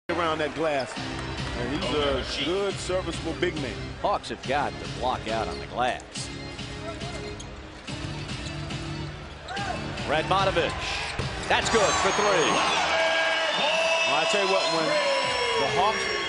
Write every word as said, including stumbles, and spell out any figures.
around that glass. And he's a good, serviceable big man. Hawks have got to block out on the glass. Radmanovic. That's good for three. Well, I tell you what, when the Hawks